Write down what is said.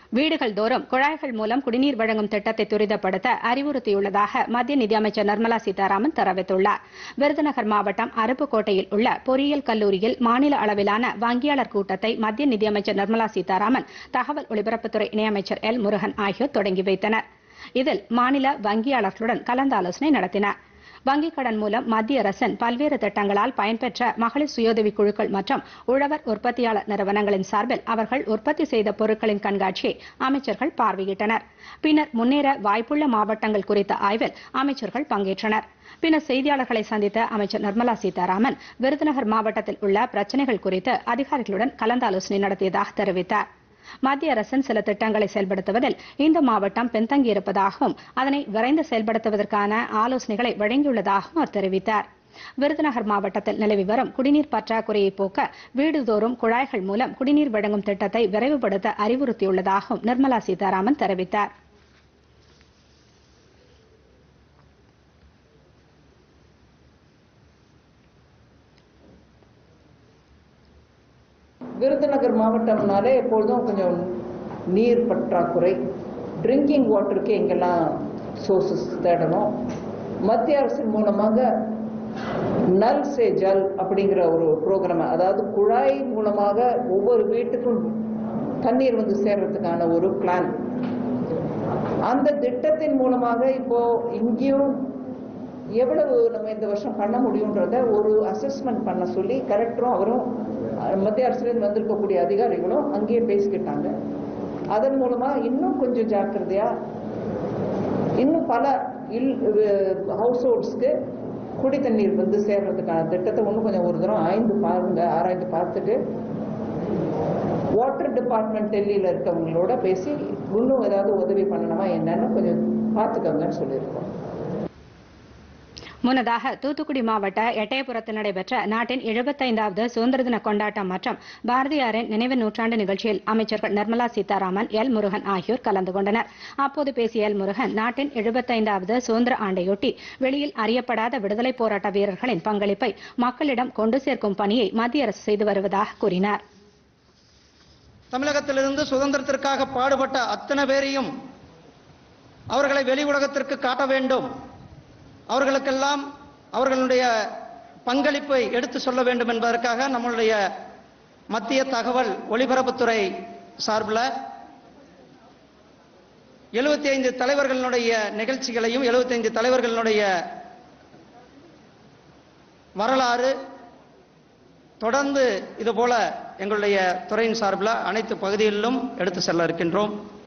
வீடுகள் தோறும் குழாய்கள் மூலம் குடிநீர் வழங்கும் திட்டத்தை துரிதப்படுத்த அறிவுறுத்தியுள்ளதாக மத்திய நிதியமைச்சர் நிர்மலா சீதாராமன் தெரிவித்துள்ளார். விருதுநகர் மாவட்டம் அருப்புக்கோட்டையில் உள்ள பொறியியல் கல்லூரியில் மாநில அளவிலான வங்கியாளர் கூட்டத்தை மத்திய நிதியமைச்சர் நிர்மலா சீதாராமன், தகவல் ஒலிபரப்புத்துறை இணையமைச்சர் எல் முருகன் ஆகியோர் தொடங்கி வைத்தனர். இதில் மாநில வங்கியாளர்களுடன் கலந்தாலோசனை நடத்தினார். வங்கிக் கடன் மூலம் மத்திய அரசின் பல்வேறு திட்டங்களால் பயன்பெற்ற மகளிர் சுயோதவி குழுக்கள் மற்றும் உழவர் உற்பத்தியாளர் நிறுவனங்களின் சார்பில் அவர்கள் உற்பத்தி செய்த பொருட்களின் கண்காட்சியை அமைச்சர்கள் பார்வையிட்டனர். பின்னர் முன்னேற வாய்ப்புள்ள மாவட்டங்கள் குறித்த ஆய்வில் அமைச்சர்கள் பங்கேற்றனர். பின்னர் செய்தியாளர்களை சந்தித்த அமைச்சர் நிர்மலா சீதாராமன், விருதுநகர் மாவட்டத்தில் உள்ள பிரச்சினைகள் குறித்து அதிகாரிகளுடன் கலந்தாலோசனை நடத்தியதாக தெரிவித்தார். மத்திய அரசின் சில திட்டங்களை செயல்படுத்துவதில் இந்த மாவட்டம் பின்தங்கியிருப்பதாகவும் அதனை விரைந்து செயல்படுத்துவதற்கான ஆலோசனைகளை வழங்கியுள்ளதாகவும் அவர் தெரிவித்தார். விருதுநகர் மாவட்டத்தில் நிலவி வரும் குடிநீர் பற்றாக்குறையை போக்க வீடுதோறும் குழாய்கள் மூலம் குடிநீர் வழங்கும் திட்டத்தை விரைவுபடுத்த அறிவுறுத்தியுள்ளதாகவும் நிர்மலா சீதாராமன் தெரிவித்தார். விருதுநகர் மாவட்டம்னாலே எப்பொழுதும் கொஞ்சம் நீர் பற்றாக்குறை, ட்ரிங்கிங் வாட்டருக்கு எங்கெல்லாம் சோர்சஸ் தேடணும். மத்திய அரசின் மூலமாக நல் சே ஜல் அப்படிங்கிற ஒரு ப்ரோக்ராம், அதாவது குழாய் மூலமாக ஒவ்வொரு வீட்டுக்கும் தண்ணீர் வந்து சேர்றதுக்கான ஒரு பிளான். அந்த திட்டத்தின் மூலமாக இப்போ இங்கேயும் எவ்வளவு நம்ம இந்த வருஷம் பண்ண முடியுன்றத ஒரு அசஸ்மெண்ட் பண்ண சொல்லி கலெக்டரும் அவரும் மத்திய அரசுலேருந்து வந்திருக்கக்கூடிய அதிகாரிகளும் அங்கேயே பேசிக்கிட்டாங்க. அதன் மூலமா இன்னும் கொஞ்சம் ஜாக்கிரதையா இன்னும் பல ஹவுஸ் ஹோல்ட்ஸ்க்கு குடி தண்ணீர் வந்து சேர்றதுக்கான திட்டத்தை இன்னும் கொஞ்சம் ஒரு தரம் ஆராய்ந்து பார்த்துட்டு வாட்டர் டிபார்ட்மெண்ட் டெல்லியில் இருக்கவங்களோட பேசி இன்னும் ஏதாவது உதவி பண்ணணுமா என்னன்னு கொஞ்சம் பார்த்துக்கோங்கன்னு சொல்லியிருக்கோம். முன்னதாக தூத்துக்குடி மாவட்ட எட்டயபுரத்தில் நடைபெற்ற நாட்டின் 75வது சுதந்திர தின கொண்டாட்டம் மற்றும் பாரதியாரின் நினைவு நூற்றாண்டு நிகழ்ச்சியில் அமைச்சர்கள் நிர்மலா சீதாராமன், எல் முருகன் ஆகியோர் கலந்து கொண்டனர். அப்போது பேசிய எல் முருகன், நாட்டின் 75வது சுதந்திர ஆண்டையொட்டி வெளியில் அறியப்படாத விடுதலை போராட்ட வீரர்களின் பங்களிப்பை மக்களிடம் கொண்டு சேர்க்கும் பணியை மத்திய அரசு செய்து வருவதாக கூறினார். தமிழகத்திலிருந்து சுதந்திரத்திற்காக பாடுபட்ட அத்தனை பேரையும் அவர்களை வெளி உலகத்திற்கு காட்ட வேண்டும். அவர்களுக்கெல்லாம் அவர்களுடைய பங்களிப்பை எடுத்து சொல்ல வேண்டும் என்பதற்காக நம்முடைய மத்திய தகவல் ஒலிபரப்புத்துறை சார்பில் 75 தலைவர்களுடைய நிகழ்ச்சிகளையும் 75 தலைவர்களுடைய வரலாறு தொடர்ந்து இதுபோல எங்களுடைய துறையின் சார்பில் அனைத்து பகுதிகளிலும் எடுத்து செல்ல இருக்கின்றோம்.